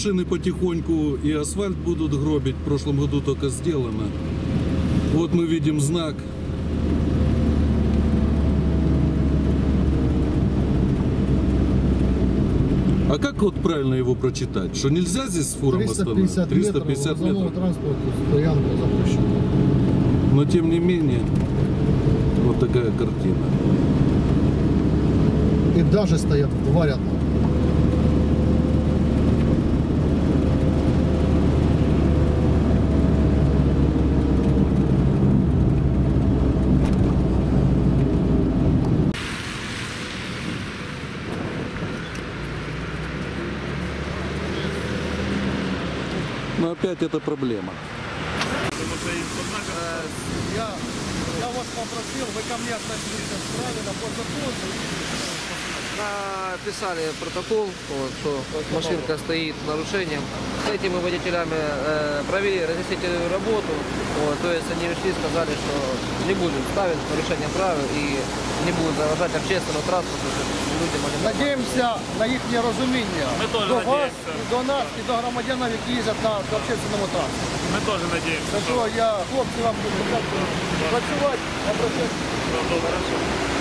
машины потихоньку и асфальт будут гробить. В прошлом году только сделано. Вот мы видим знак. А как вот правильно его прочитать? Что нельзя здесь с фуром остановиться? 350 метров. Транспорта, стоянка запрещена. Но тем не менее, вот такая картина. И даже стоят в два ряда. Но опять это проблема. Я вас попросил, вы ко мне относились правильно по закону. Написали протокол, вот, что машинка стоит с нарушением. С этими водителями провели разъяснительную работу. Вот, то есть они решили, сказали, что не будем ставить нарушение правил и не будут заважать общественному транспорту людям. Надіємося на їхнє розуміння до вас, і до нас, і до громадян, які їздять на общественному транспорті. Ми теж надіємося. Так що я, хлопці, вам буду працювати, обращатися. Добре.